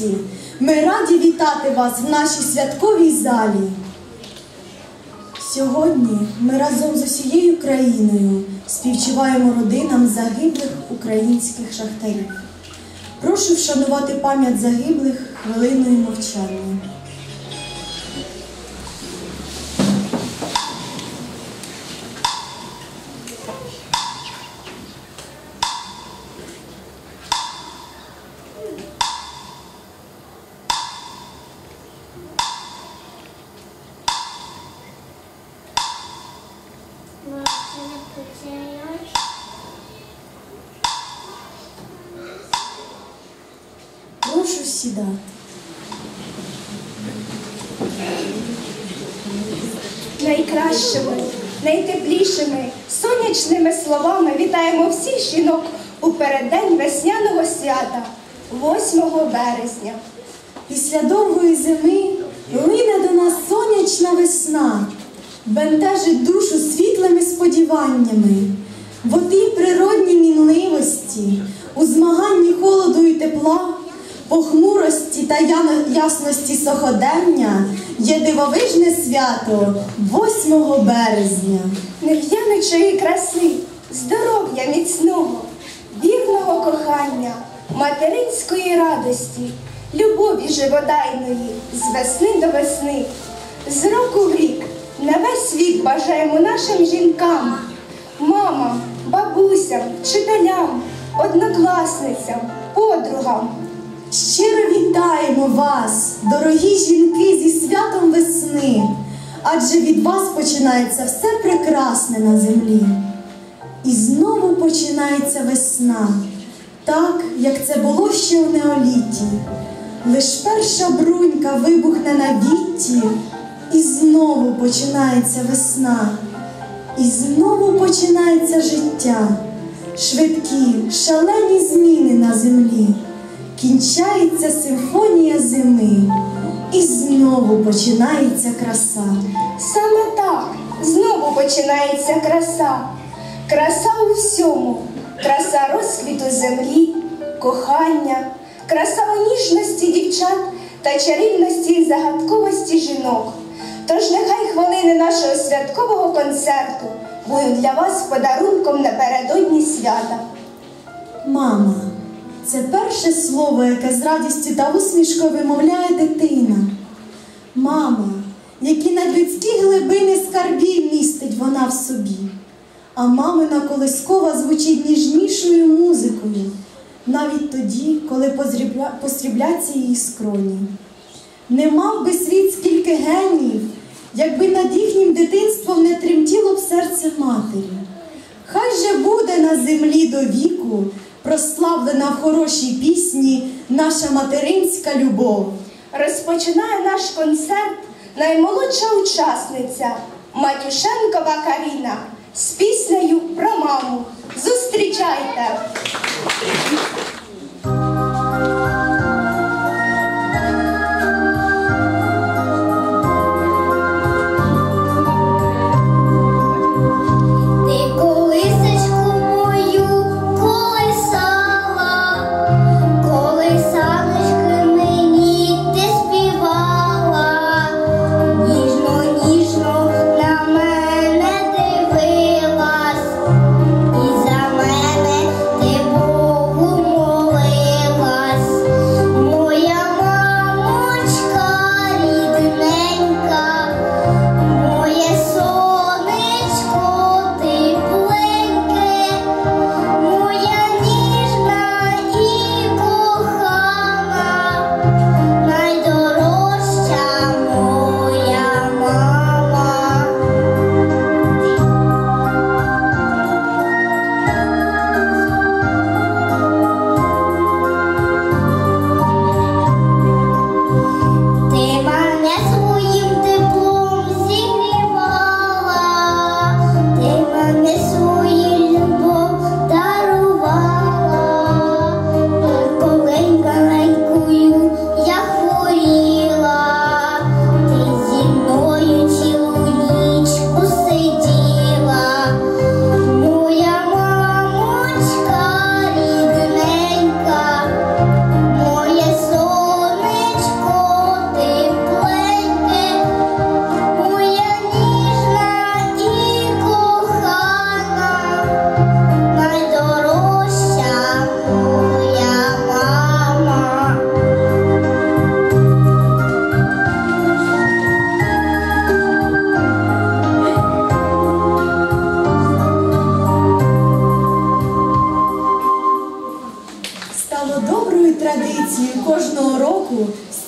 гості! Ми раді вітати вас в нашій святковій залі. Сьогодні ми разом з усією країною співчуваємо родинам загиблих українських шахтарів. Прошу вшанувати пам'ять загиблих хвилиною мовчання. Прошу сідати. Найкращими, найтеплішими, сонячними словами вітаємо всіх жінок у переддень весняного свята, 8 березня. Після довгої зими лине до нас сонячна весна, бентежить душу світлими сподіваннями. В отій природній мінливості, у змаганні холоду і тепла, похмурості та ясності сьогодення є дивовижне свято 8 березня. Нев'яночої краси, здоров'я міцного, вірного кохання, материнської радості, любові живодайної з весни до весни. З року в рік на весь вік бажаємо нашим жінкам, мамам, бабусям, вчителям, однокласницям, подругам. Щиро вітаємо вас, дорогі жінки, зі святом весни, адже від вас починається все прекрасне на землі. І знову починається весна, так, як це було ще у неоліті. Лиш перша брунька вибухне на вітті, і знову починається весна. І знову починається життя, швидкі, шалені зміни на землі. Кінчається симфонія зими, і знову починається краса. Саме так, знову починається краса. Краса у всьому, краса розквіту землі, кохання, краса у ніжності дівчат та чарівності і загадковості жінок. Тож нехай хвилини нашого святкового концерту будуть для вас подарунком напередодні свята. Мама – це перше слово, яке з радістю та усмішкою вимовляє дитина. Мама, які надлюдські глибини скарбів містить вона в собі. А мамина колискова звучить ніжнішою музикою, навіть тоді, коли посрібляться її скроні. Не мав би світ скільки геніїв, якби над їхнім дитинством не тремтіло б серце матері. Хай же буде на землі до віку прославлена в хорошій пісні наша материнська любов. Розпочинає наш концерт наймолодша учасниця Матюшенкова Каріна з піснею про маму. Зустрічайте! І за мене ти Богу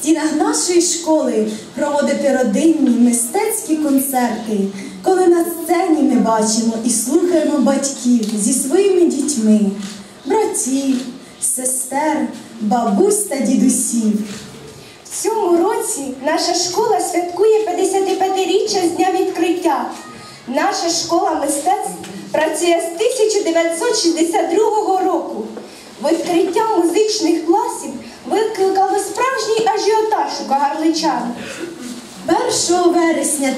стінах нашої школи проводити родинні мистецькі концерти, коли на сцені ми бачимо і слухаємо батьків зі своїми дітьми, братів, сестер, бабусь та дідусів. В цьому році наша школа святкує 55-річчя з дня відкриття. Наша школа мистецтв працює з 1962 року. Відкриття музичних класів викликало справжній ажіотаж у кагарличан. 1 вересня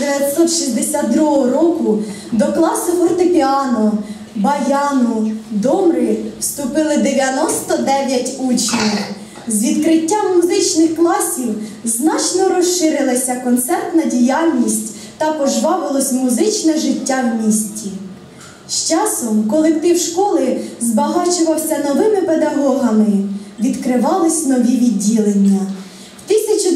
1962 року до класу фортепіано, баяну, домри вступили 99 учнів. З відкриттям музичних класів значно розширилася концертна діяльність та пожвавилось музичне життя в місті. З часом колектив школи збагачувався новими педагогами, відкривались нові відділення. В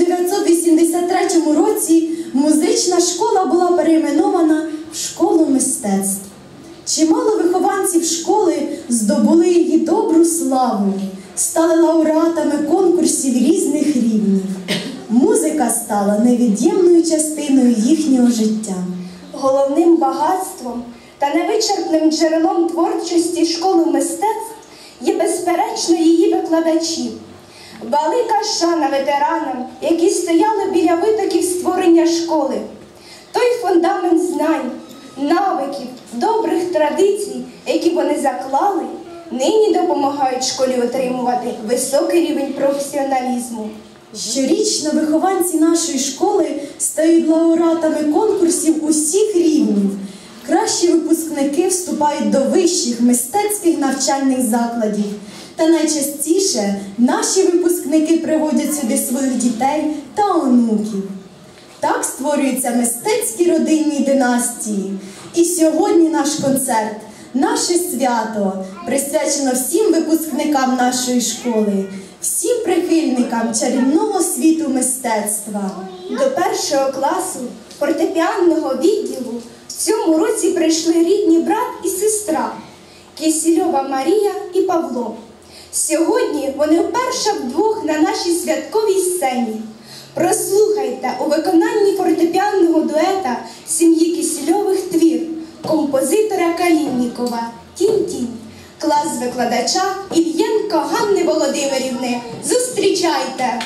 1983 році музична школа була перейменована в школу мистецтв. Чимало вихованців школи здобули її добру славу, стали лауреатами конкурсів різних рівнів. Музика стала невід'ємною частиною їхнього життя. Головним багатством та невичерпним джерелом творчості школи мистецтв є, безперечно, її викладачі. Велика шана ветеранам, які стояли біля витоків створення школи. Той фундамент знань, навиків, добрих традицій, які вони заклали, нині допомагають школі отримувати високий рівень професіоналізму. Щорічно вихованці нашої школи стають лауреатами конкурсів усіх рівнів. Кращі випускники вступають до вищих мистецьких навчальних закладів. Та найчастіше наші випускники приводять сюди своїх дітей та онуків. Так створюються мистецькі родинні династії. І сьогодні наш концерт, наше свято присвячено всім випускникам нашої школи, всім прихильникам чарівного світу мистецтва. До 1 класу фортепіанного відділу в цьому році прийшли рідні брат і сестра Кисельова Марія і Павло. Сьогодні вони вперше вдвох на нашій святковій сцені. Прослухайте у виконанні фортепіанного дуета сім'ї Кисельових твір композитора Каліннікова «Тінь-тінь». Клас викладача Ільєнко Ганни Володимирівни. Зустрічайте!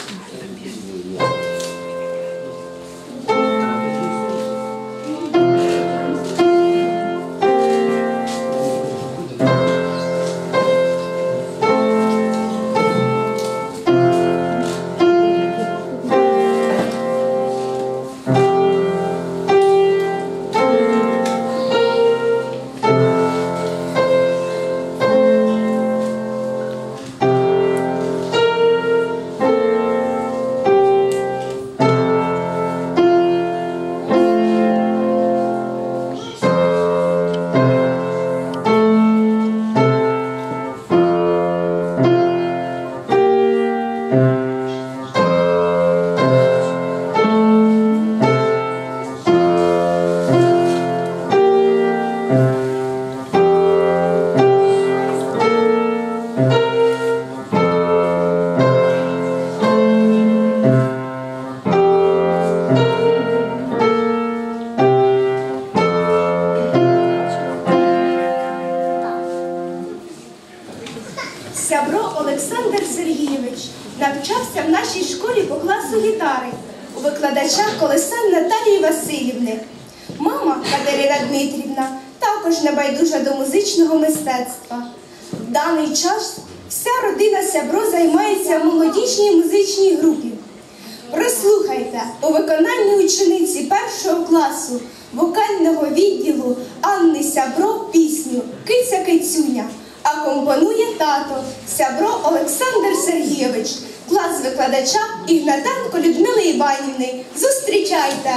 Сябро Олександр Сергійович навчався в нашій школі по класу гітари у викладача Колесан Наталії Васильівни. Мама Катерина Дмитрівна також небайдужа до музичного мистецтва. В даний час вся родина Сябро займається в молодіжній музичній групі. Прослухайте у виконанні учениці 1 класу вокального відділу Анни Сябро пісню «Киця Кицюня». А компонує тато Сябро Олександр Сергійович, клас викладача Ігнатенко Людмили Іванівни. Зустрічайте!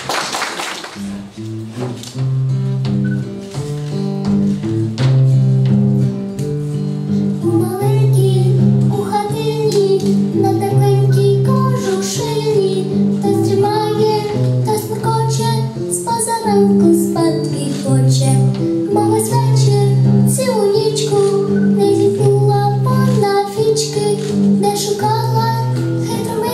У хатині на тепленькій кожушині та стрімає, та смуркоче, з позаранку спадки хоче. Мама з вечір цілу нічку не зіпнула понад фічки, де шукала хитро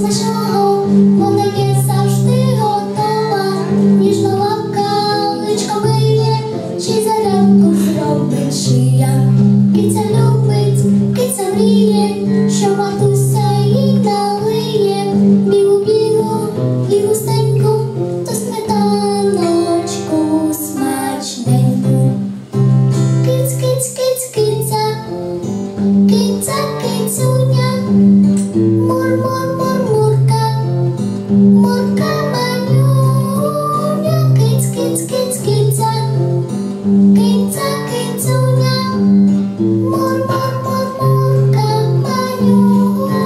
смачного, вона є завжди готова. Ніжна лапка, личко миє, чи зарядку зробить шия. Киця любить, киця мріє, що матуся їй налиє. Бігу-бігу і густеньку, то сметаночку смачненьку. Киць, киць, киць, киця, киця, кицюня, мур, мур, мур, мурка, мурка манюня. Киць, киць, киць, киця, киця, кицюня, мур, мур, мур, мурка манюня.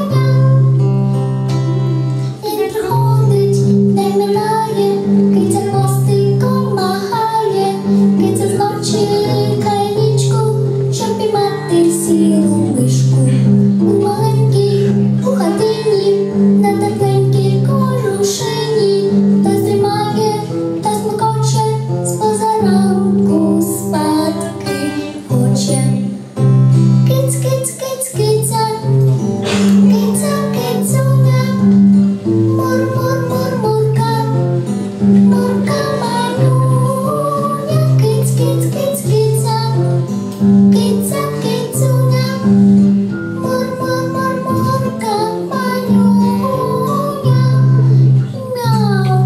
День приходить, день минає, киця хвостиком махає, киця знов чекає нічку, щоб піймати сіру мишку. У маленькій, у хатині, на тепленькій кожушині, хтось дрімає, хтось мокоче, з-поза ранку спадки хоче. Киць, киць, киць, киця, киця, кицюня, мур, мур, мур, мурка, мурка манюня. Киць, киць, киць, киця, киця, кицюня, мур, мур, мур, мурка манюня. Мяу.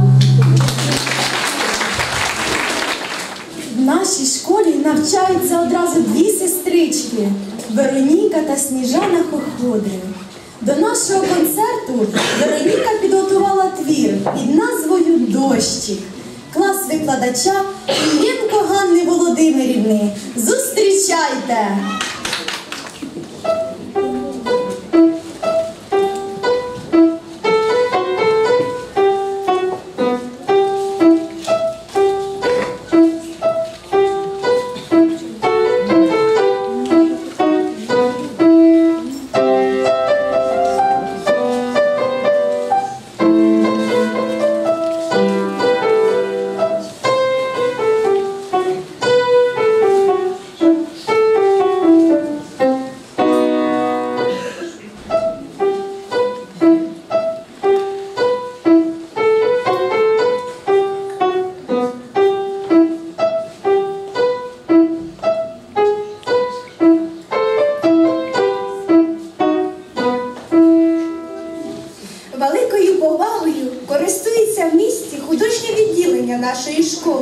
В нашій школі навчаються одразу дві сестрички – Вероніка та Сніжана Хоходри. До нашого концерту Вероніка підготувала твір під назвою «Дощик». Клас викладача Іллєнко Ганни Володимирівни. Зустрічайте! Великою повагою користується в місті художнє відділення нашої школи.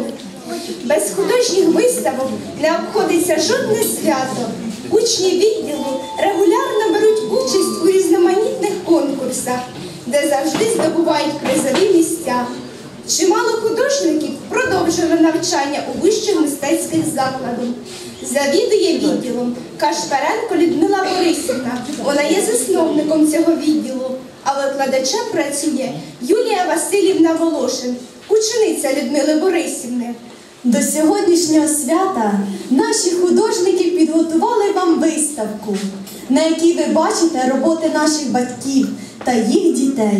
Без художніх виставок не обходиться жодне свято. Учні відділу регулярно беруть участь у різноманітних конкурсах, де завжди здобувають призові місця. Чимало художників продовжили навчання у вищих мистецьких закладах. Завідує відділом Кашпаренко Людмила Борисівна. Вона є засновником цього відділу, а викладачем працює Юлія Василівна Волошин, учениця Людмили Борисівни. До сьогоднішнього свята наші художники підготували вам виставку, на якій ви бачите роботи наших батьків та їх дітей.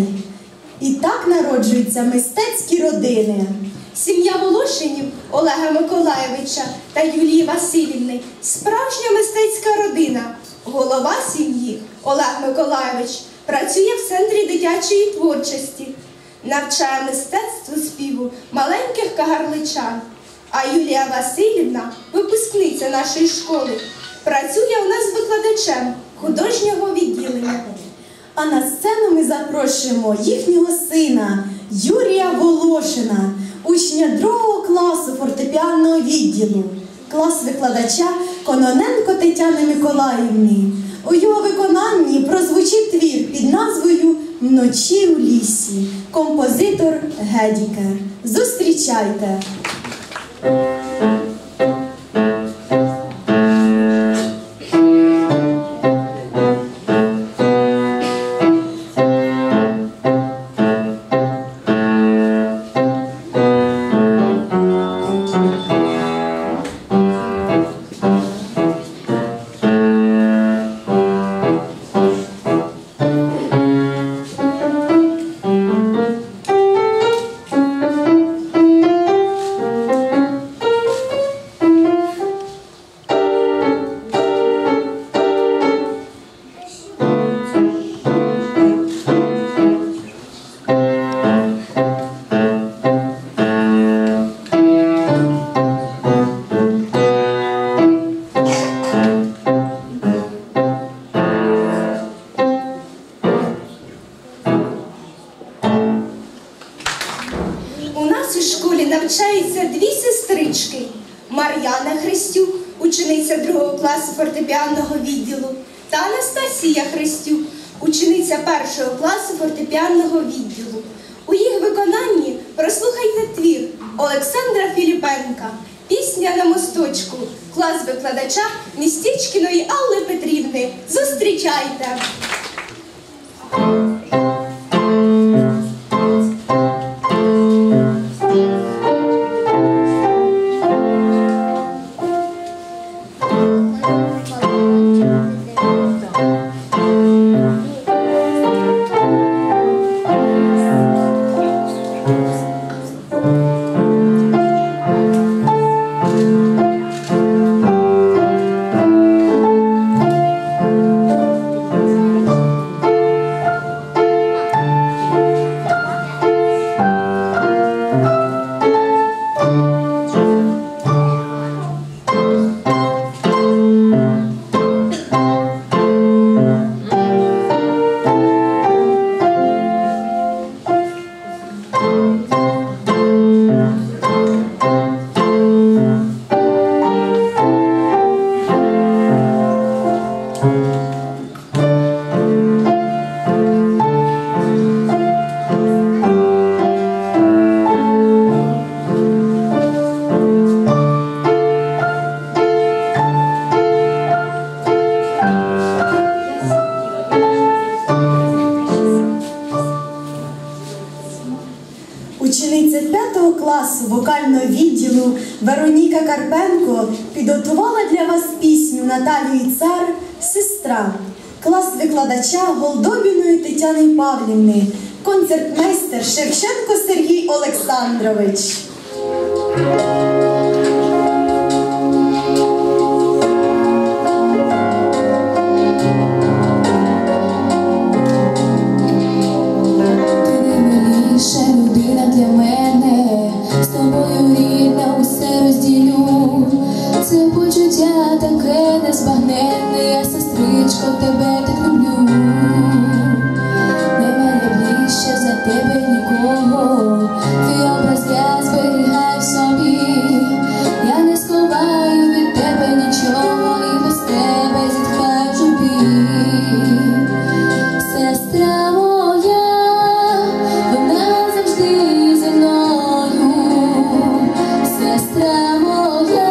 І так народжуються мистецькі родини. Сім'я Волошинів Олега Миколайовича та Юлії Василівни – справжня мистецька родина. Голова сім'ї Олег Миколайович працює в Центрі дитячої творчості, навчає мистецтву співу маленьких кагарличан. А Юлія Василівна, випускниця нашої школи, працює у нас викладачем художнього відділення. А на сцену ми запрошуємо їхнього сина Юрія Волошина, учня 2 класу фортепіанного відділу, клас викладача Кононенко Тетяни Миколаївни. У його виконанні прозвучить твір під назвою «Вночі у лісі», композитор Гедікер. Зустрічайте! школі навчаються дві сестрички. Мар'яна Христюк, учениця 2 класу фортепіанного відділу, та Анастасія Христюк, учениця 1 класу фортепіанного відділу. У їх виконанні прослухайте твір Олександра Філіпенка «Пісня на мосточку», клас викладача Містечкіної Алли Петрівни. Зустрічайте! Учениця 5 класу вокального відділу Вероніка Карпенко підготувала для вас пісню Наталії Цар «Сестра», клас викладача Голдобіної Тетяни Павлівни, концертмейстер Шевченко Сергій Олександрович. Таке незбагненне, я, сестричко, тебе так люблю. Немає ближче за тебе нікого, твій образ я зберігаю в собі. Я не сховаю від тебе нічого і без тебе зітхаю в журбі. Сестра моя, вона завжди зі мною. Сестра моя,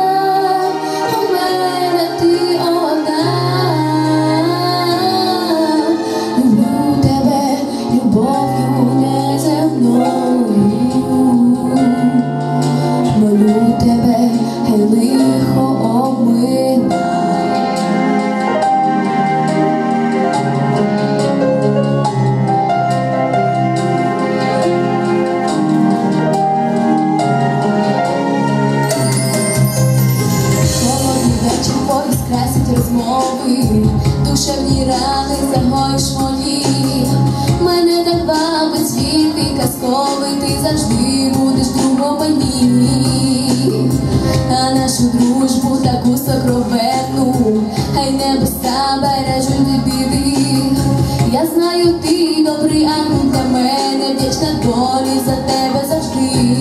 душевні рани загоїш мої. Мене так вабить світ і казковий, ти завжди будеш другом мені. А нашу дружбу таку сокровенну, хай небеса бережуть від біди. Я знаю, ти добрий ангел для мене, вдячна долі за тебе завжди.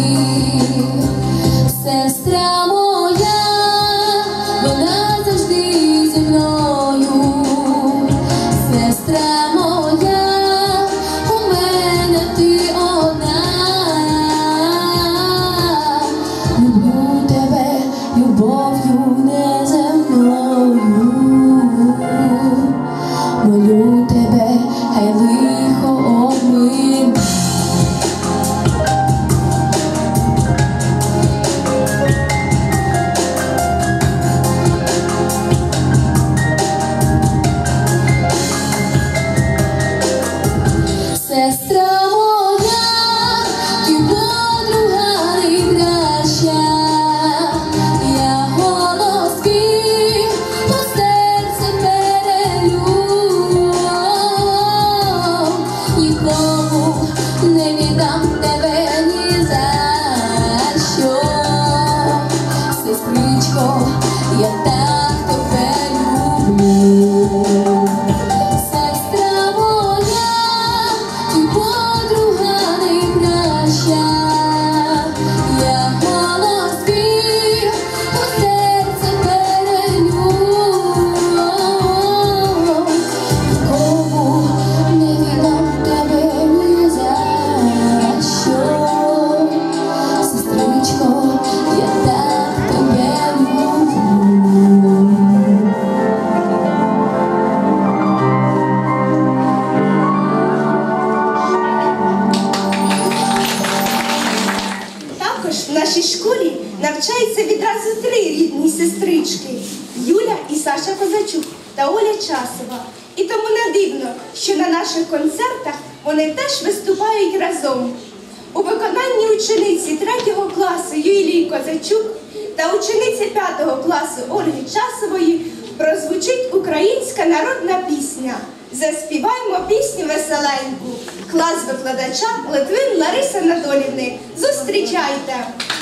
Сестра моя, вона завжди зі мною. Сестра моя, у мене ти одна. Люблю тебе любов'ю неземною. Молю тебе, хай лихо обмине. школі навчаються відразу 3 рідні сестрички – Юля і Саша Козачук та Оля Часова. І тому не дивно, що на наших концертах вони теж виступають разом. У виконанні учениці 3-го класу Юлії Козачук та учениці 5-го класу Ольги Часової прозвучить українська народна пісня «Заспіваймо пісню веселеньку». Клас викладача Литвин Лариси Анатоліївни. Зустрічайте!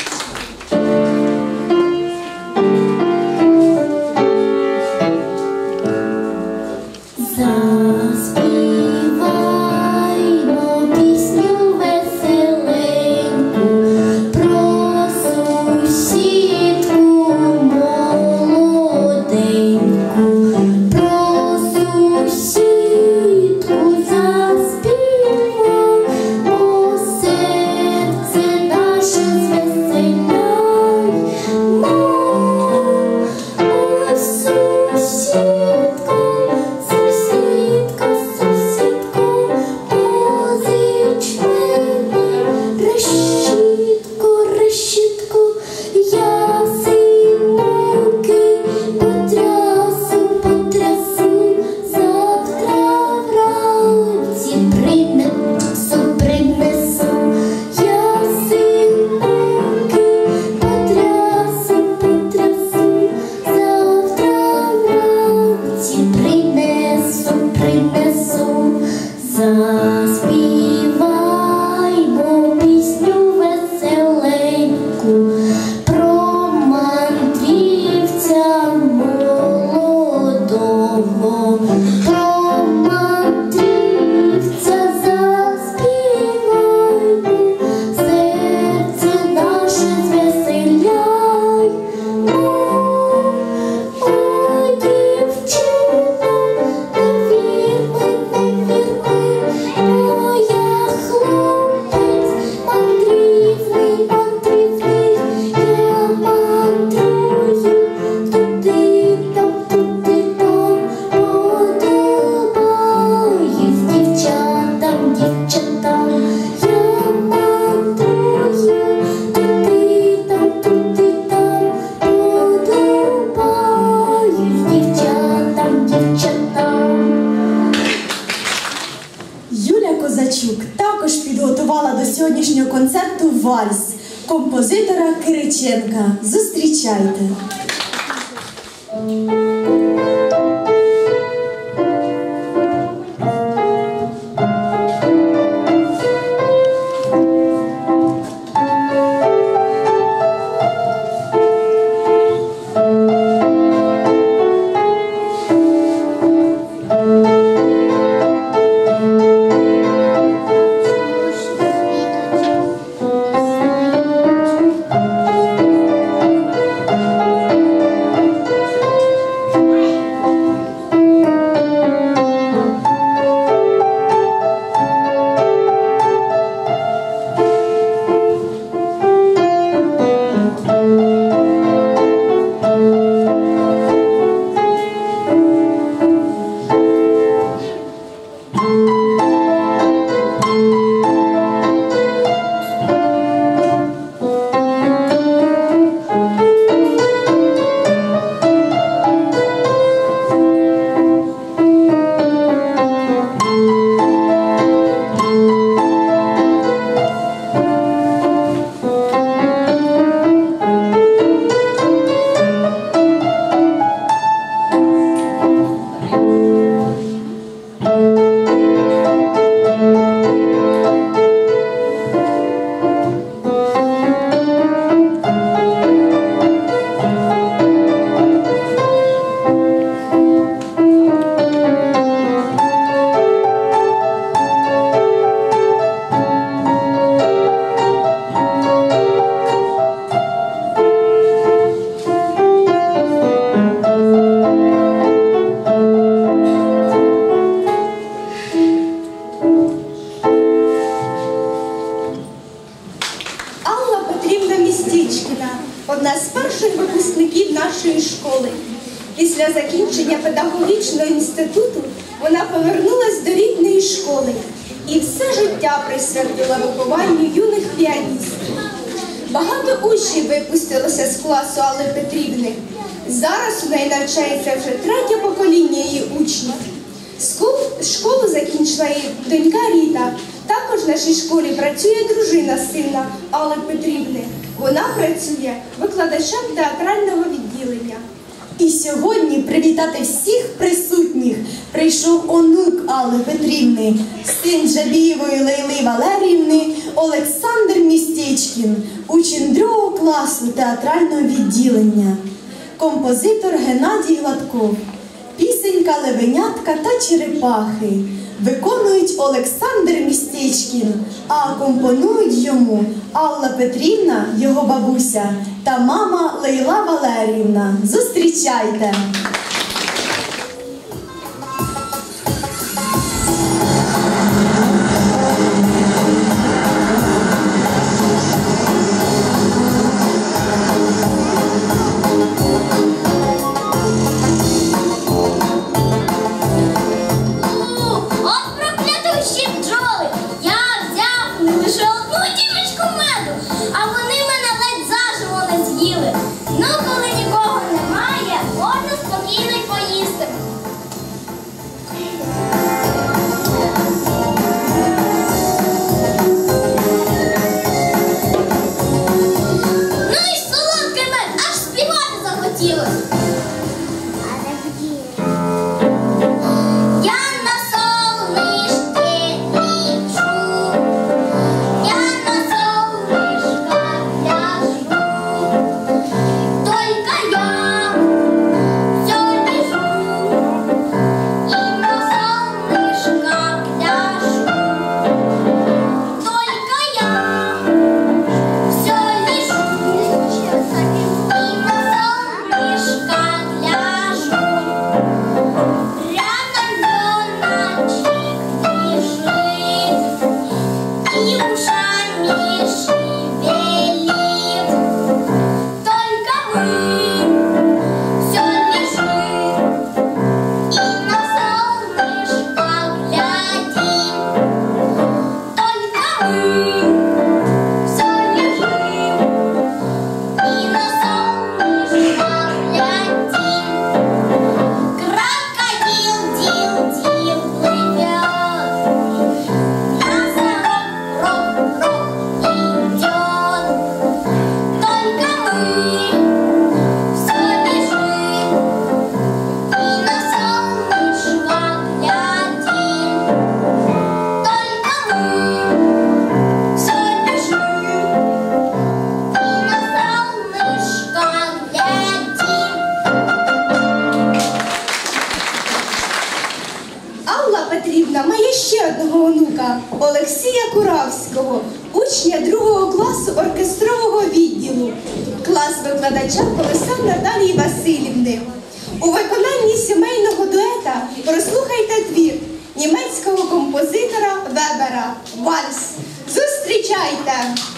Також підготувала до сьогоднішнього концерту вальс композитора Кириченка. Зустрічайте! одна з перших випускників нашої школи. Після закінчення педагогічного інституту вона повернулась до рідної школи і все життя присвятила вихованню юних піаністів. Багато учнів випустилося з класу Алли Петрівни. Зараз у неї навчається вже третє покоління її учнів. Школу закінчила її донька Ріта. Також в нашій школі працює дружина сина Алли Петрівни. Вона працює викладачем театрального відділення. І сьогодні привітати всіх присутніх прийшов онук Алли Петрівни, син Джабієвої Лейли Валеріївни Олександр Містечкін, учень 2 класу театрального відділення, композитор Геннадій Гладков. Пісенька «Левенятка» та «Черепахи» виконують Олександр Містечкін, а акомпонують йому Алла Петрівна, його бабуся, та мама Лейла Валеріївна. Зустрічайте! Ну, коли нікого немає, можна спокійно й поїсти. Ну і солодкий мед, аж співати захотілось. Я на солнышке лечу, я на солнышко ляжу. Только я все лежу и на солнышко ляжу. Только я все лежу и на солнышко ляжу. Рядом лёночек лежит и ушами шевелит. Только мы все лежим и на солнышко глядим. Только мы все лежим и на солнышко глядим. Крокодил дил-дил плывет, носорог рок-рок идет. Только мы все лежим и на солнышко глядим. Только мы все лежим и на солнышко глядим. Алла Петрівна має ще одного онука – Олексія Куравського, учня 2 класу оркестрового відділу, клас викладача Колеса Наталії Василівни. У виконанні сімейного дуета прослухайте твір німецького композитора Вебера «Вальс». Зустрічайте!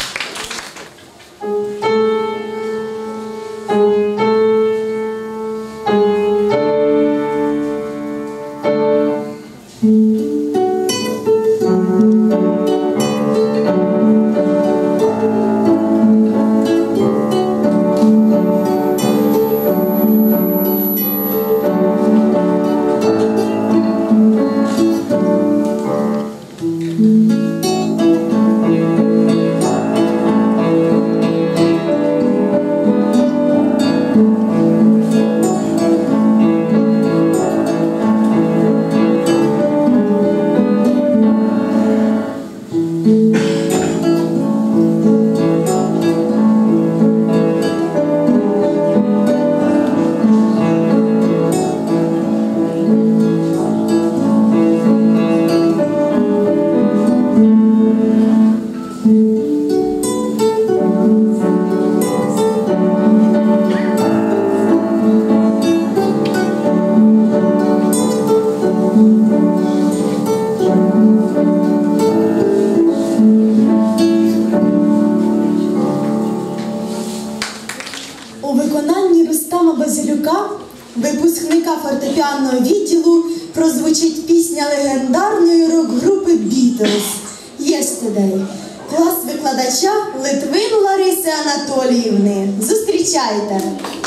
випускника фортепіанного відділу, прозвучить пісня легендарної рок-групи Beatles «Yesterday». Клас викладає викладача Литвину Лариси Анатоліївни. Зустрічайте!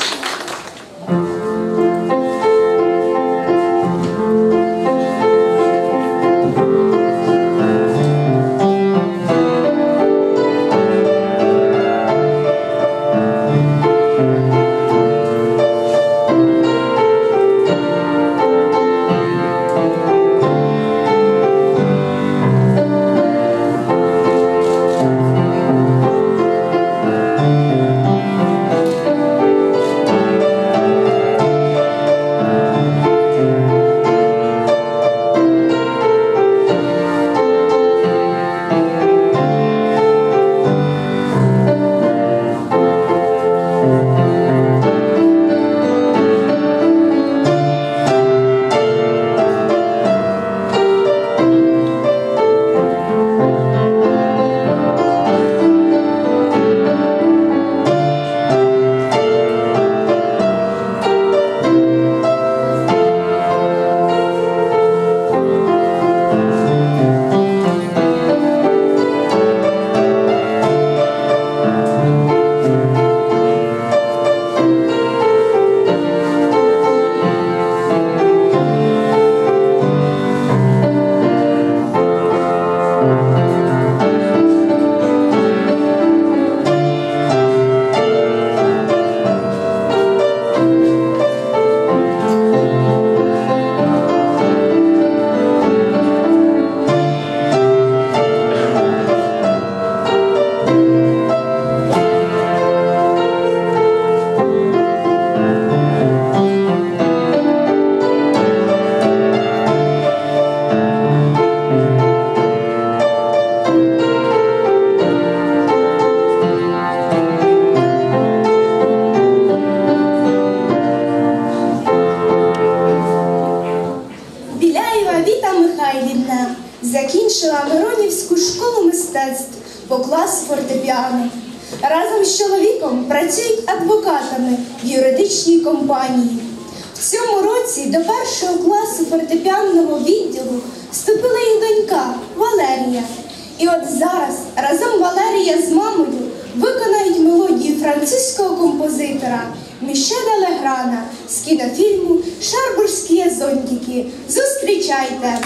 Закінчила Миронівську школу мистецтв по класу фортепіано. Разом з чоловіком працюють адвокатами в юридичній компанії. В цьому році до першого класу фортепіанного відділу вступила їх донька Валерія. І от зараз разом Валерія з мамою виконають мелодію французького композитора Мішеля Леграна з кінофільму «Шарбурзькі зонтики». Зустрічайте!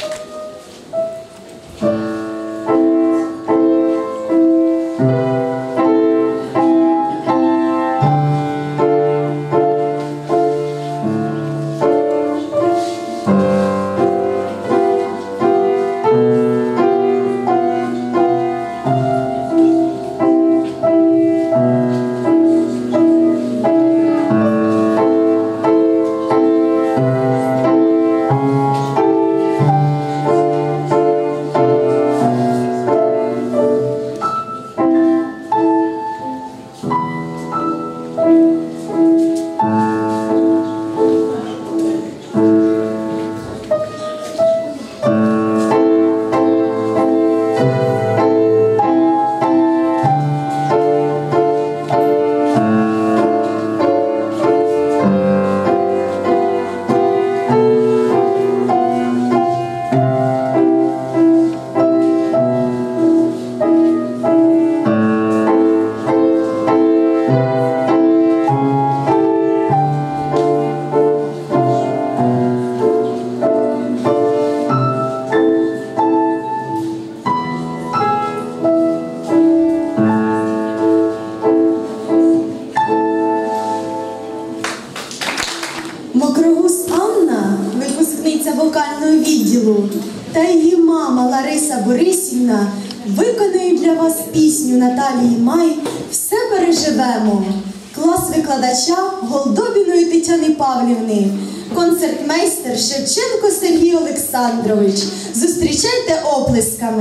Мокрогуз Анна, випускниця вокального відділу, та її мама Лариса Борисівна виконують для вас пісню Наталії Май «Все переживемо». Клас викладача Голдобіної Тетяни Павлівни, концертмейстер Шевченко Сергій Олександрович. Зустрічайте оплесками.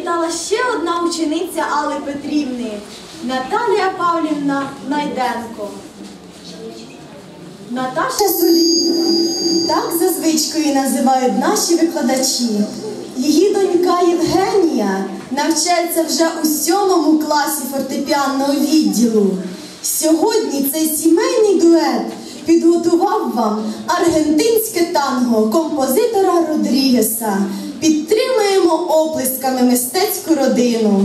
завітала ще одна учениця Алли Петрівни – Наталія Павлівна Найденко. Наташа Солівна, так за звичкою називають наші викладачі. Її донька Євгенія навчається вже у 7 класі фортепіанного відділу. Сьогодні цей сімейний дует підготував вам аргентинське танго композитора Родрігеса. Підтримаємо оплесками мистецьку родину.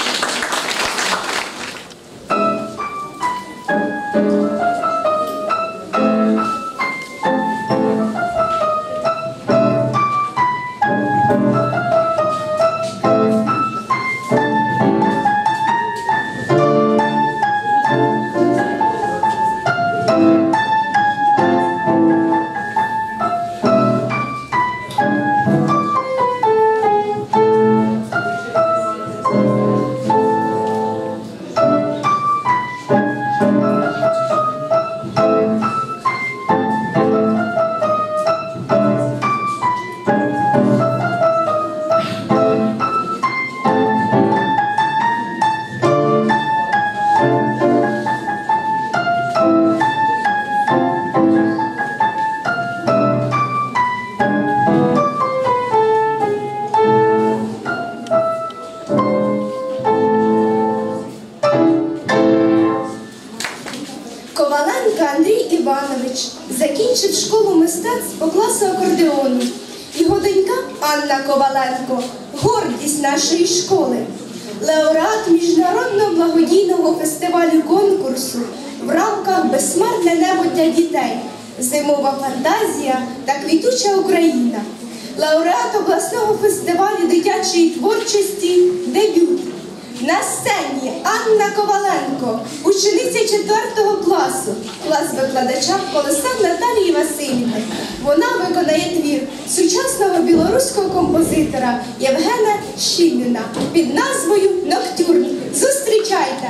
Коваленко Андрій Іванович закінчив школу мистецтв по класу акордеону. Його донька Анна Коваленко – гордість нашої школи. Лауреат міжнародного благодійного фестивалю конкурсу в рамках «Безсмертне небо для дітей», «Зимова фантазія» та «Квітуча Україна». Лауреат обласного фестивалю дитячої творчості «Дебют». На сцені Анна Коваленко, учениця 4 класу, клас викладача Колесан Наталії Васильівни. Вона виконає твір сучасного білоруського композитора Євгена Щільнина під назвою «Ноктюрн». Зустрічайте!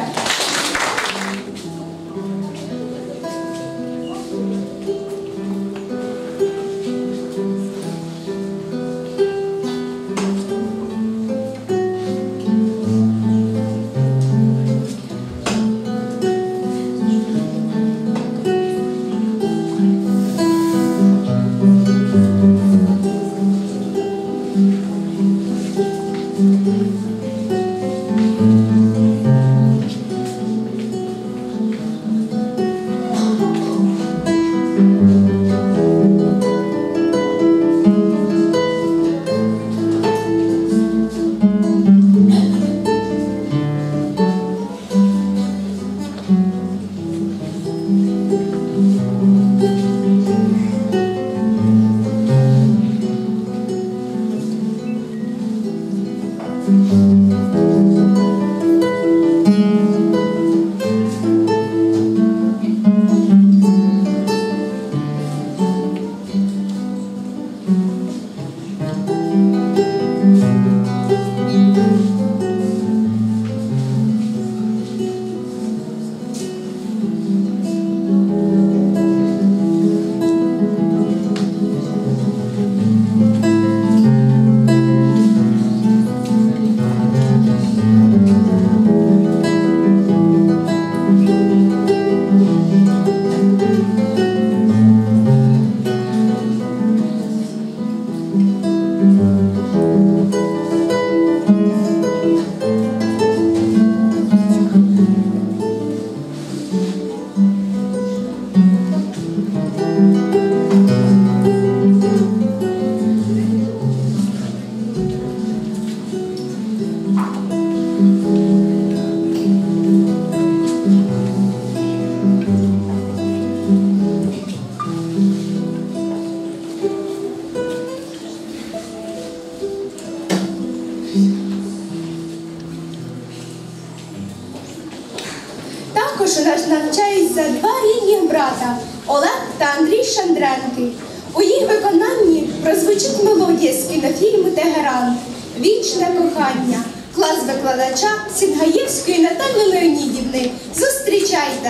Також у нас навчаються 2 рідних брата – Олег та Андрій Шандренки. У їх виконанні прозвучить мелодія з кінофільму «Тегеран» «Вічне кохання», клас викладача Сінгаєвської Наталії Леонідівни. Зустрічайте!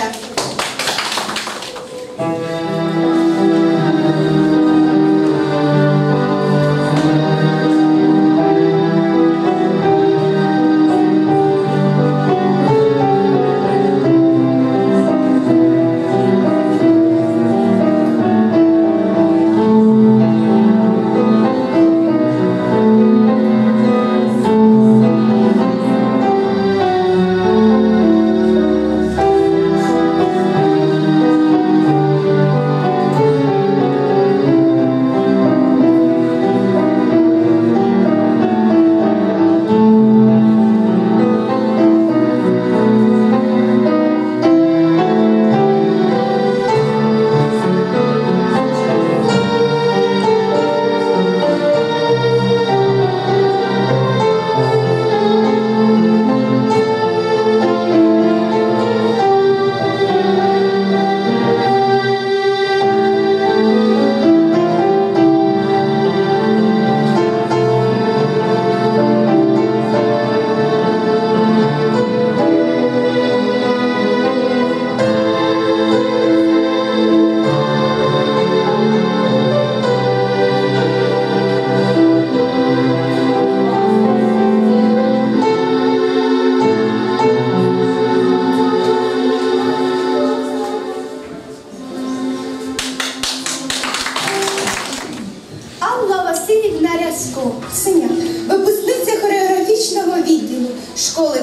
школи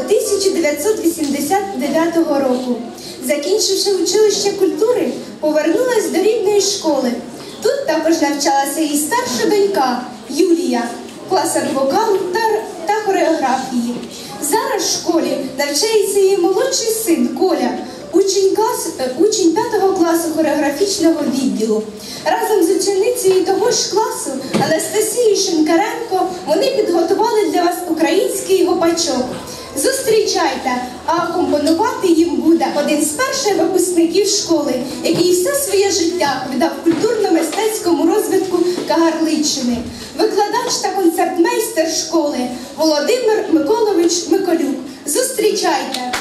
1989 року. Закінчивши училище культури, повернулась до рідної школи. Тут також навчалася її старша донька Юлія, в класах вокалу та хореографії. Зараз в школі навчається її молодший син Коля, учень 5 класу хореографічного відділу. Разом з ученицею того ж класу Анастасією Шинкаренко вони підготували для вас український гопачок. Зустрічайте, а акомпонувати їм буде один з перших випускників школи, який все своє життя віддав культурно-мистецькому розвитку Кагарличчини. Викладач та концертмейстер школи Володимир Миколович Миколюк. Зустрічайте!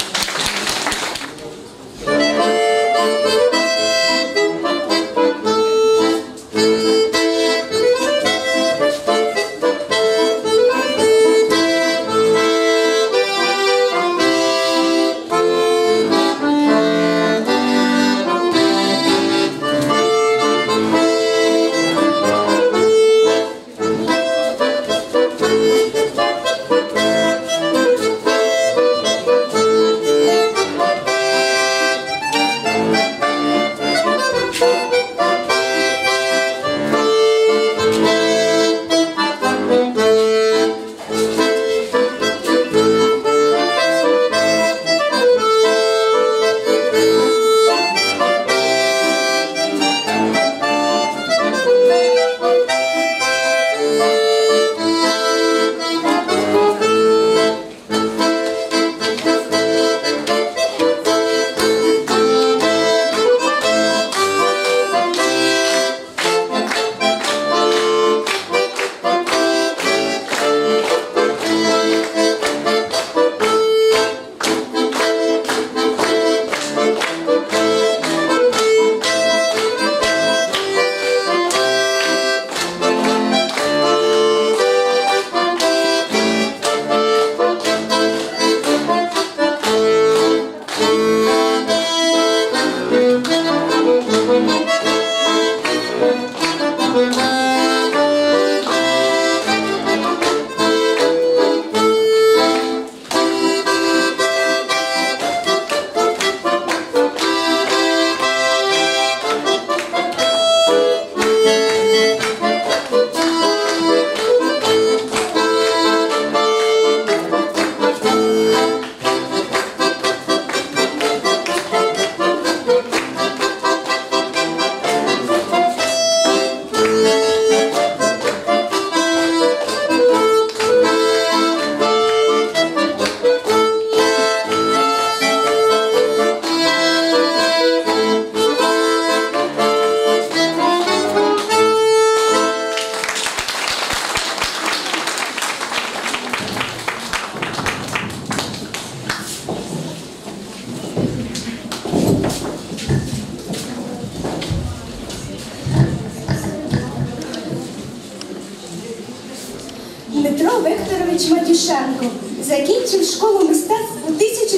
Дмитро Вікторович Матюшенко закінчив школу мистецтв у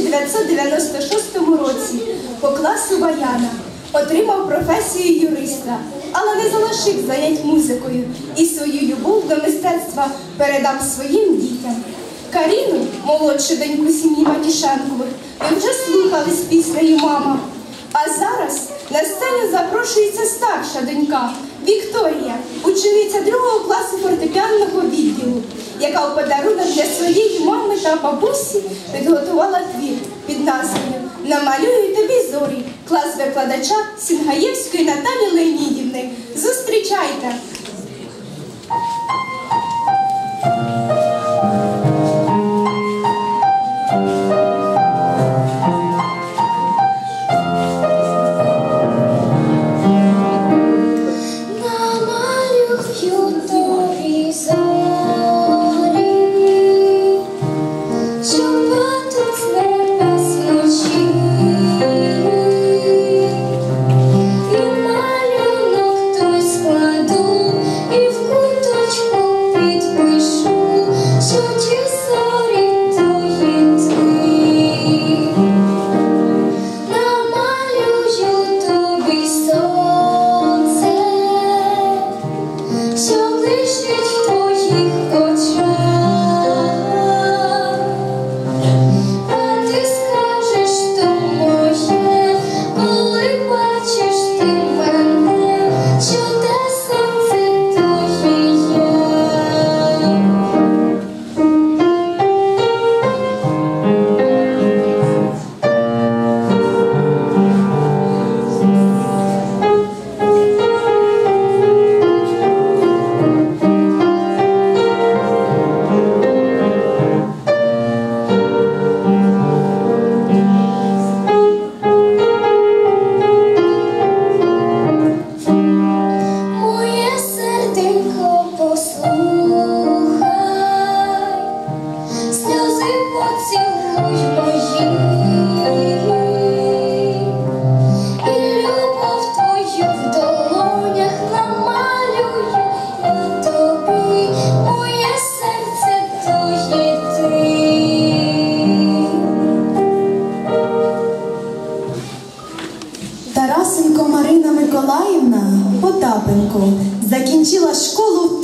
1996 році по класу баяна. Отримав професію юриста, але не залишив занять музикою і свою любов до мистецтва передав своїм дітям. Каріну, молодшу доньку сім'ї Матюшенкових, ви вже слухали з піснею «Мама». А зараз на сцену запрошується старша донька Вікторія, учениця 2 класу фортепіанного відділу, яка у подарунок для своєї мами та бабусі підготувала твір під назвою «Намалюю тобі зорі», клас викладача Сінгаєвської Наталі Леонідівни. Зустрічайте! Малюнок той складу. Тарасенко Марина Миколаївна Потапенко закінчила школу в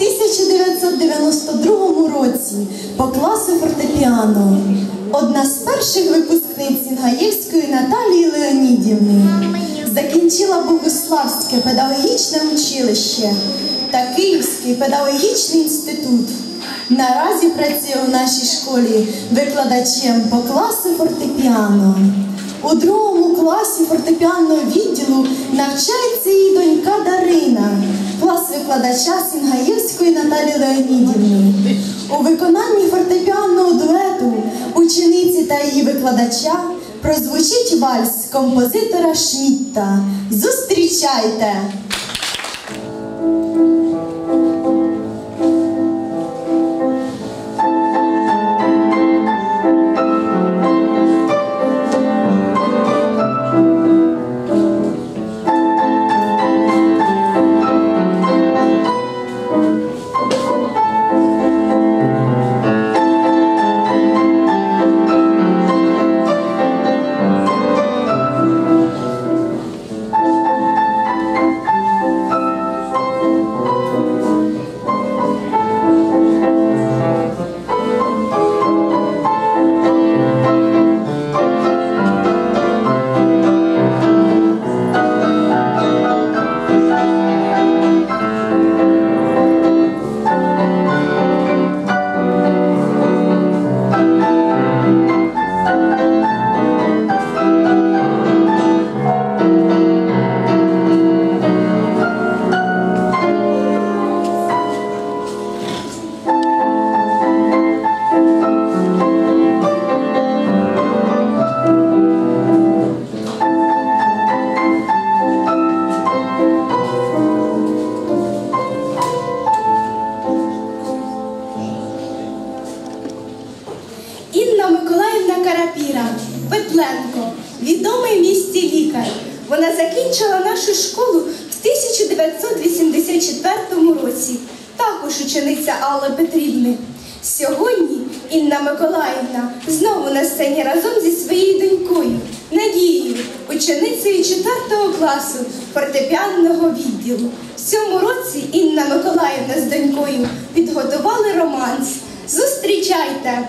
1992 році по класу фортепіано. Одна з перших випускниць Інгаївської Наталії Леонідівни. Закінчила Богуславське педагогічне училище та Київський педагогічний інститут. Наразі працює у нашій школі викладачем по класу фортепіано. У другому класі фортепіанного відділу навчається її донька Дарина, клас викладача Сінгаївської Наталії Леонідівни. У виконанні фортепіанного дуету учениці та її викладача прозвучить вальс композитора Шмітта. Зустрічайте! Петленко, відомий в місті лікар. Вона закінчила нашу школу в 1984 році, також учениця Алли Петрівни. Сьогодні Інна Миколаївна знову на сцені разом зі своєю донькою Надією, ученицею 4 класу фортепіанного відділу. В цьому році Інна Миколаївна з донькою підготували романс. Зустрічайте!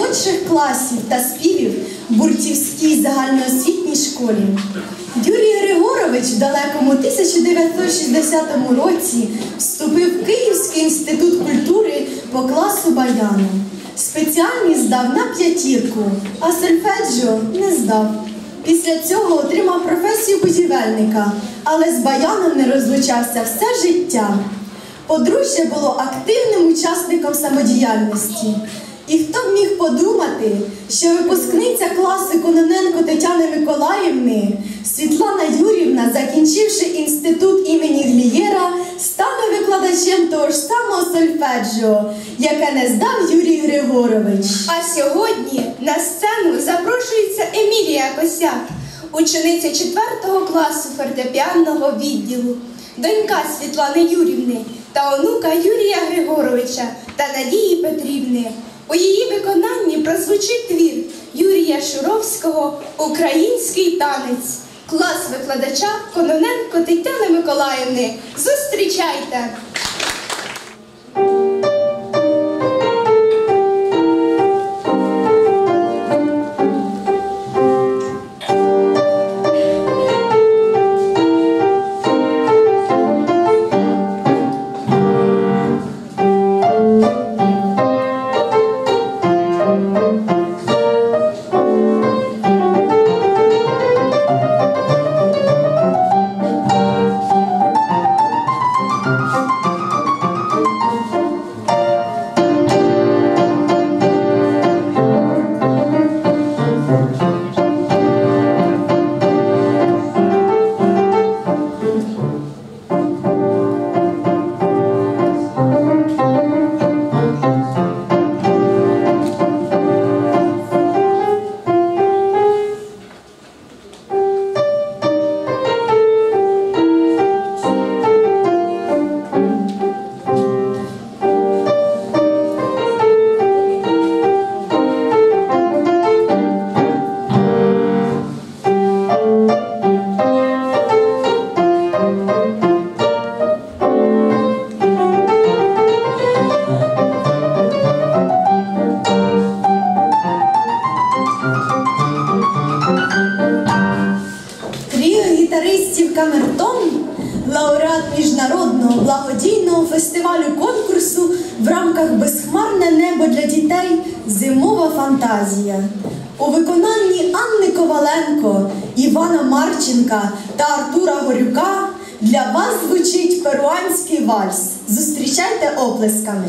молодших класів та співів в Буртівській загальноосвітній школі. Юрій Григорович в далекому 1960 році вступив в Київський інститут культури по класу баяну. Спеціальність здав на 5, а сольфеджіо не здав. Після цього отримав професію будівельника, але з баяном не розлучався все життя. Подружжя було активним учасником самодіяльності. І хто б міг подумати, що випускниця класу Кононенко Тетяни Миколаївни Світлана Юрівна, закінчивши інститут імені Глієра, стане викладачем того ж самого сольфеджіо, яке не здав Юрій Григорович. А сьогодні на сцену запрошується Емілія Косяк, учениця 4 класу фортепіанного відділу, донька Світлани Юрівни та онука Юрія Григоровича та Надії Петрівни. У її виконанні прозвучить твір Юрія Шуровського «Український танець». Клас викладача Кононенко Тетяни Миколаївни. Зустрічайте! Камертон, лауреат міжнародного благодійного фестивалю-конкурсу в рамках «Безхмарне небо для дітей. Зимова фантазія». У виконанні Анни Коваленко, Івана Марченка та Артура Горюка для вас звучить перуанський вальс. Зустрічайте оплесками.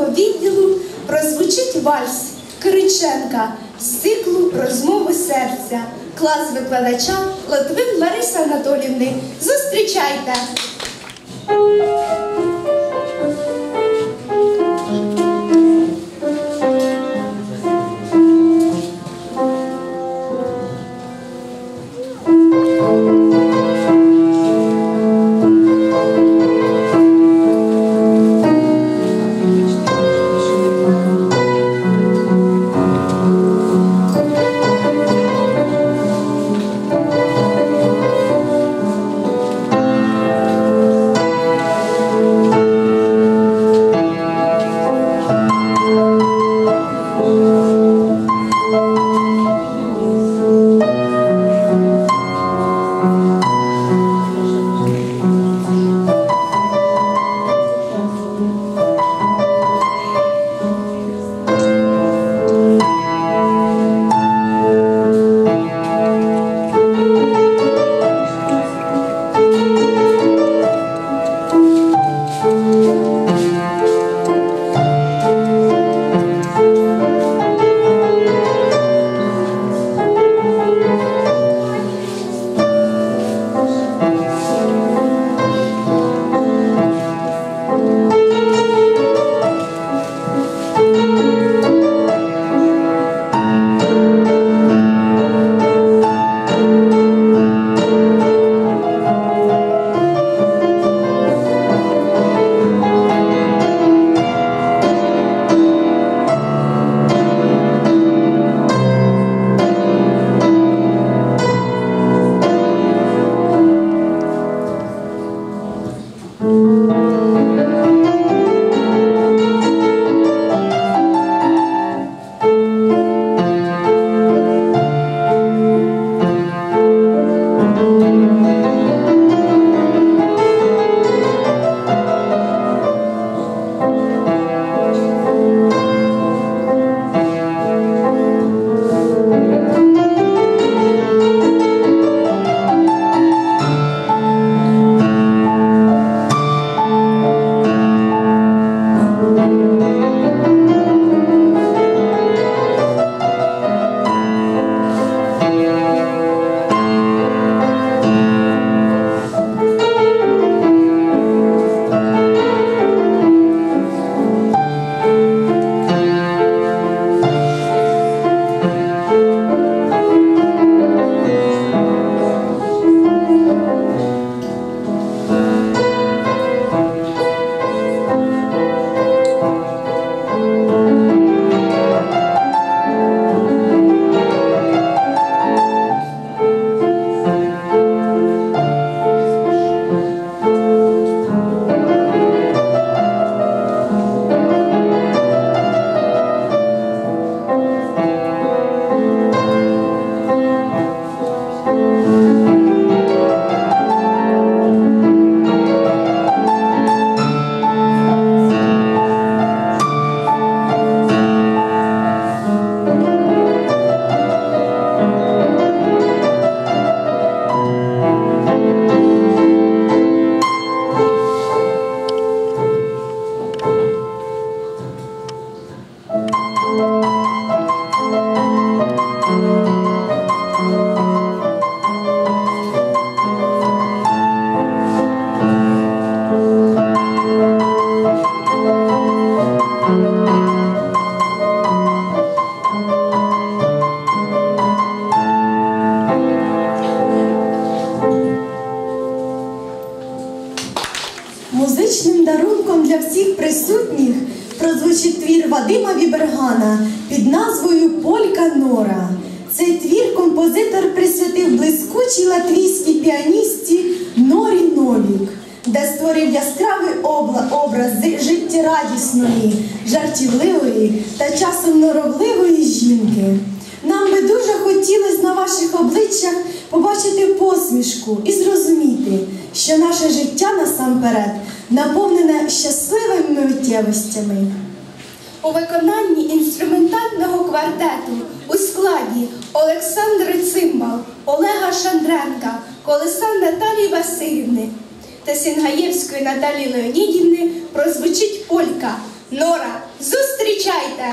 відділу прозвучить вальс Кириченка з циклу «Розмови серця». Клас викладача Литвин Лариси Анатоліївни. Зустрічайте! Музичним дарунком для всіх присутніх прозвучить твір Вадима Вібергана під назвою «Полька Нора». Цей твір композитор присвятив блискучій латвійській піаністці Норі Новік, де створив яскравий образ життєрадісної, жартівливої та часом норовливої жінки. Нам би дуже хотілося на ваших обличчях побачити посмішку і зрозуміти, що наше життя насамперед наповнене щасливими миттєвостями. У виконанні інструментального квартету у складі Олександри Цимбал, Олега Шандренка, Колеса Наталії Василівни та Сінгаєвської Наталії Леонідівни прозвучить полька Нора, зустрічайте!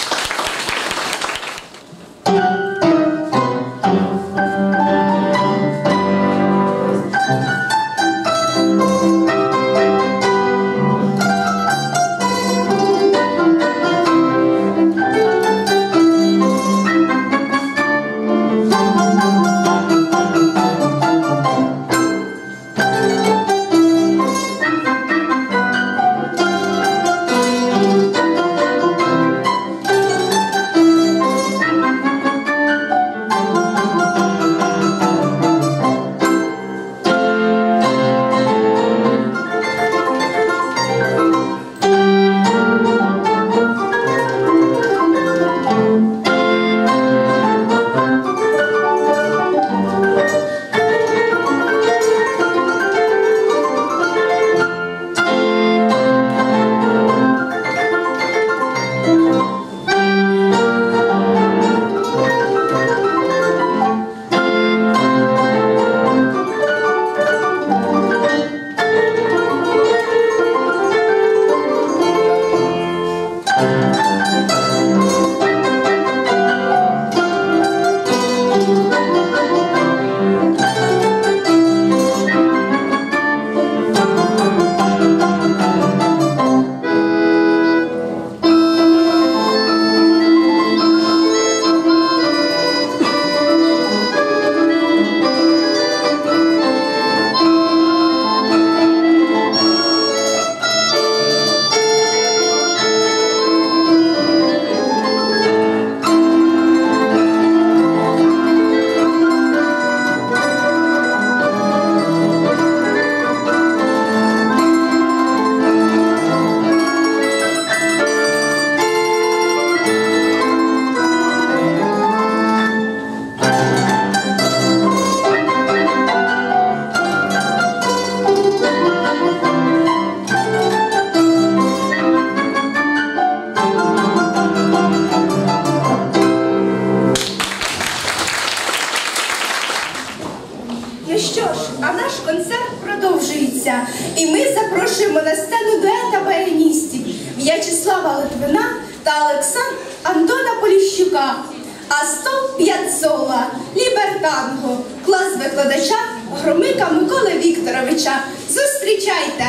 І ми запрошуємо на сцену дуета баяністів В'ячеслава Литвина та Олександра Антона Поліщука. Астон П'яццола, Лібертанго, клас викладача Громика Миколи Вікторовича. Зустрічайте!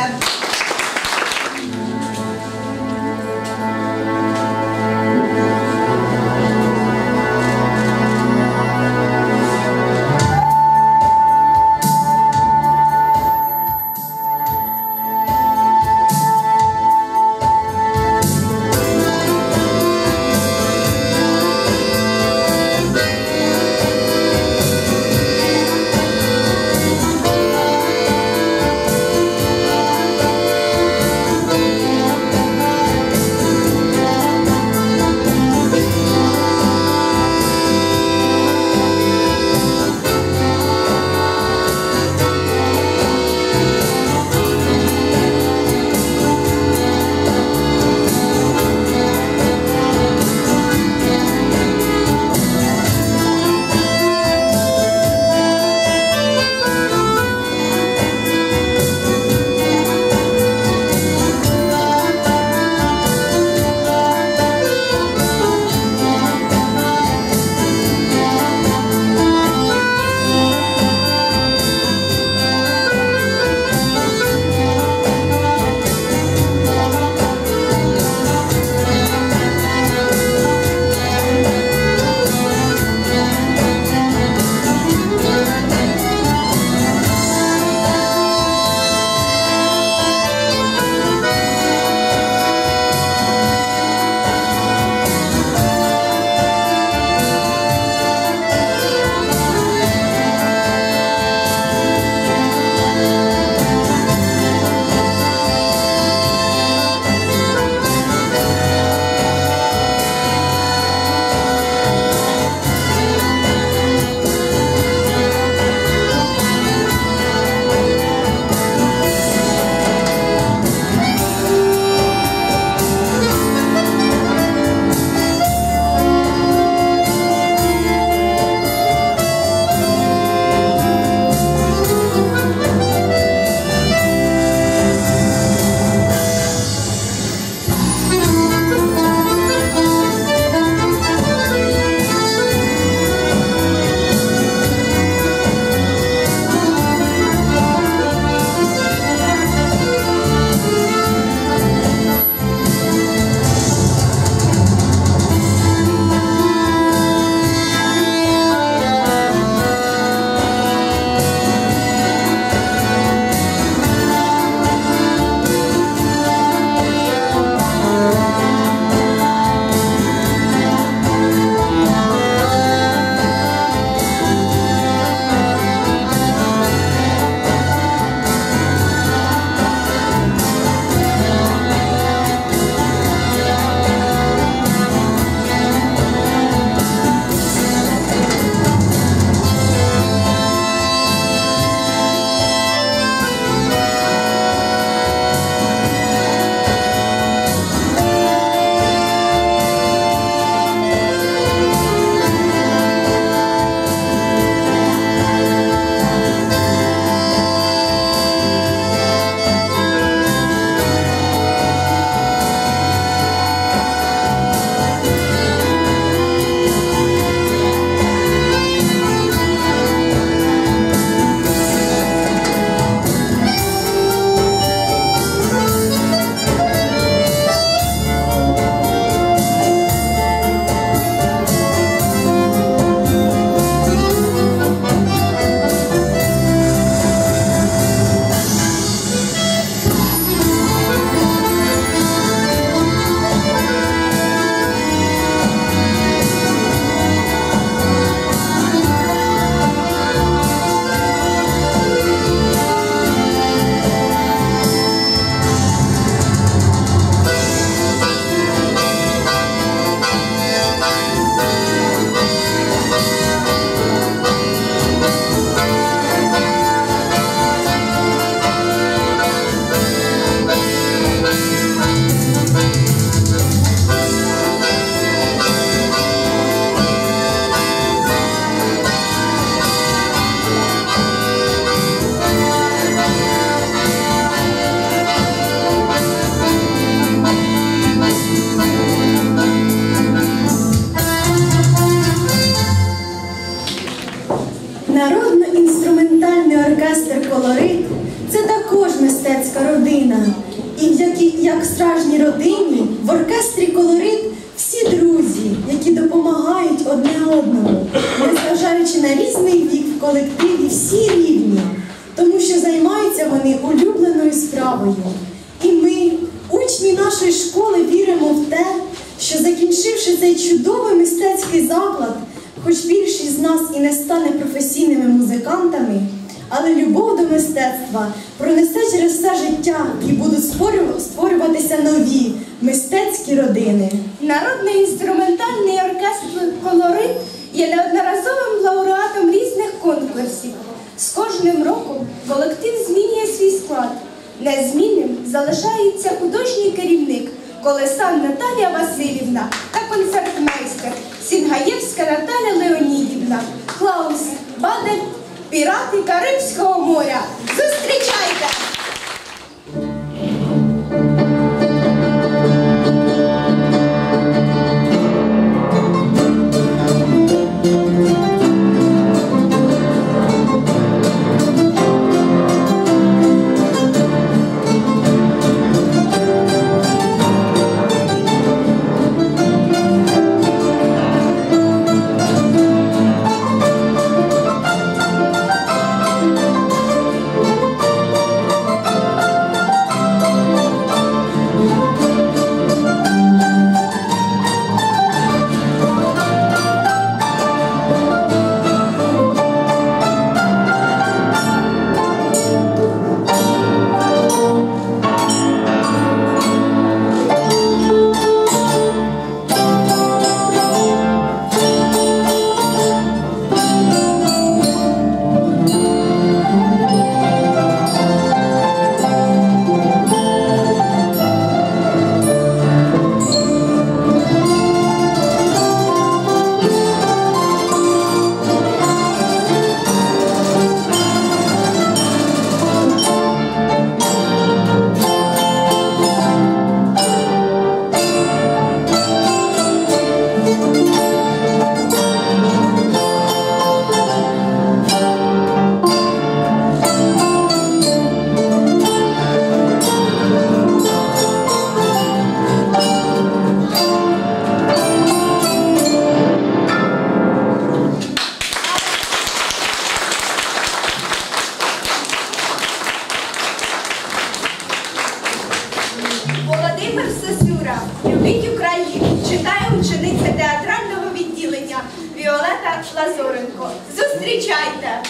оркестр «Колорит» – це також мистецька родина. І як в справжній родині в оркестрі «Колорит» всі друзі, які допомагають одне одному, незважаючи на різний вік в колективі, всі рівні, тому що займаються вони улюбленою справою. І ми, учні нашої школи, віримо в те, що закінчивши цей чудовий мистецький заклад, хоч більшість з нас і не стане професійними музикантами, але любов до мистецтва пронесе через все життя і будуть створюватися нові мистецькі родини. Народний інструментальний оркестр «Колорит» є неодноразовим лауреатом різних конкурсів. З кожним роком колектив змінює свій склад. Незмінним залишається художній керівник Колесан Наталія Васильівна та концертмейстер Сінгаєвська Наталя Леонідівна. Клаус Бадель, пірати Карибського моря. Зустрічайте! Володимир Сосюра, любіть Україну, читає учениця театрального відділення Віолета Лазоренко. Зустрічайте!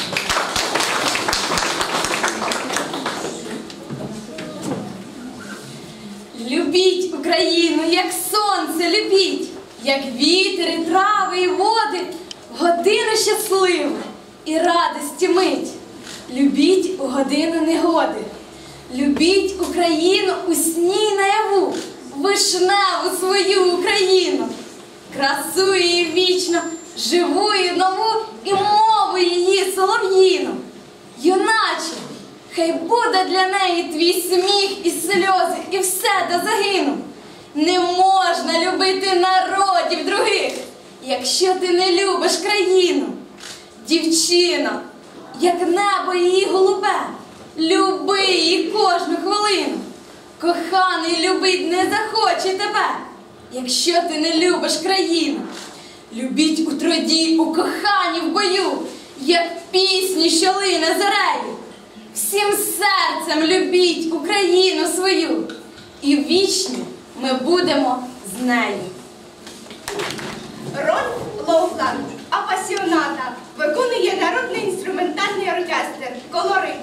Любіть Україну, як сонце, любіть, як вітер, і трави, і води, в годину щасливу і радості мить. Любіть у годину негоди. Любіть Україну у сні й наяву, вишневу свою Україну, красу її вічно, живу і нову, і мову її солов'їну. Юначе, хай буде для неї твій сміх і сльози, і все до загину. Не можна любити народів других, якщо ти не любиш країну. Дівчино, як небо її голубе, люби її кожну хвилину. Коханий любить не захоче тебе, якщо ти не любиш країну. Любіть у труді, у коханні, в бою, як пісні, що лине зорею. Всім серцем любіть Україну свою, і вічні ми будемо з нею. Роль Лоуган, апасіоната, виконує народний інструментальний оркестр «Колорит».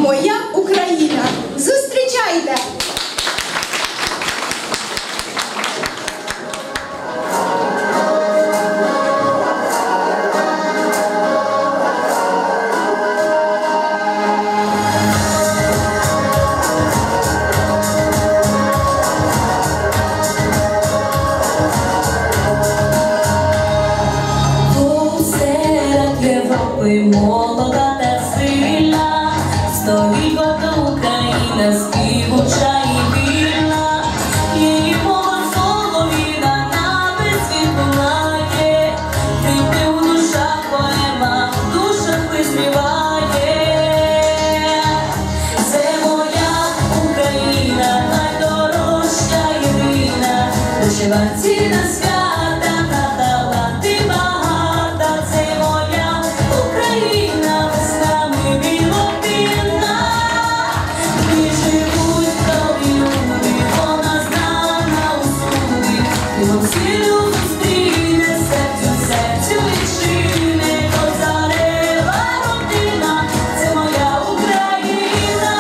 моя Україна. Зустрічайте! Молода та сильна, стоїть горда Україна, співуча і вільна, її мова солов'їна на весь світ лунає, ти у душах поема, в душах визріває. Це моя Україна, найдорожча єдина, вишиванці на свята, на таланти багата. Це моя Україна, веснами білопільна, і живуть добрі люди, вона знана усюди, і во всілю зустріне, серцю відчине, козарева родина, це моя Україна.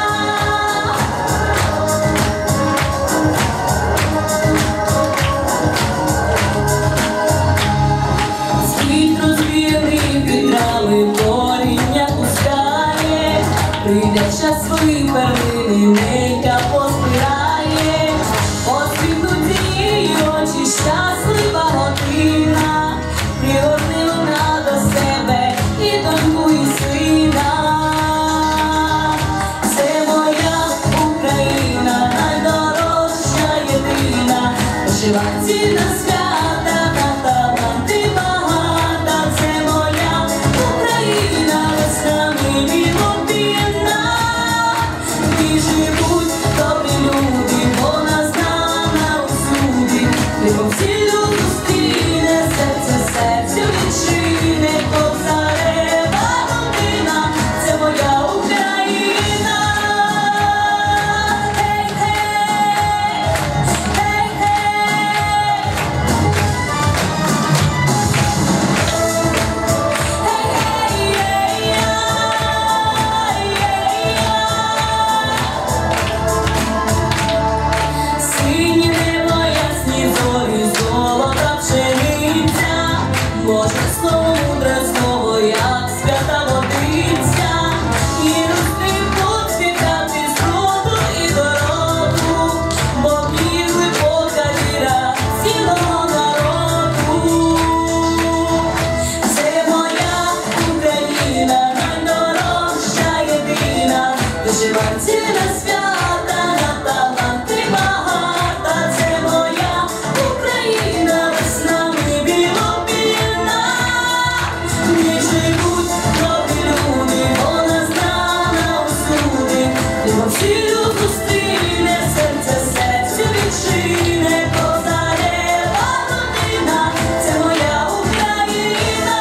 Світ розбірний вітрами коріння пускає, прийде час свої перлини, ненька поспирає, освітнуть її очі, щаслива година, пригорни вона до себе і доньку, і сина. Це моя Україна, найдорожча єдина, вишиванці на свята, на таланти багата. Це моя Україна, веснами білопільна, і живуть добрі люди, вона знана усюди, і по всілю зустріне, серцю відчине, козарева родина, це моя Україна. Гей-гей, сині небо, ясні зорі, золота пшениця, Боже слово мудре слово, як свята водиця, і розстрибуть світати з роду і до роду, бо в ній глибока віра цілого народу. Це моя Україна, найдорожча єдина, вишиванці на свята, на таланти багата. Це моя Україна, веснами білопільна, в ній живуть добрі люди, вона знана усюди, і во всілю зустріне, серцю відчине, козарева родина, це моя Україна.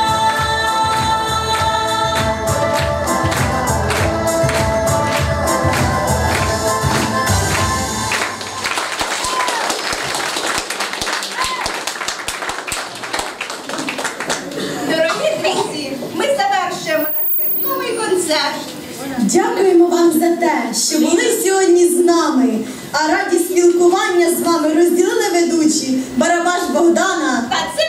Дорогі друзі, ми завершуємо наш святковий концерт. Дякуємо вам за те, що були сьогодні з нами. А радість спілкування з вами розділили ведучі Барабаш Богдана Та це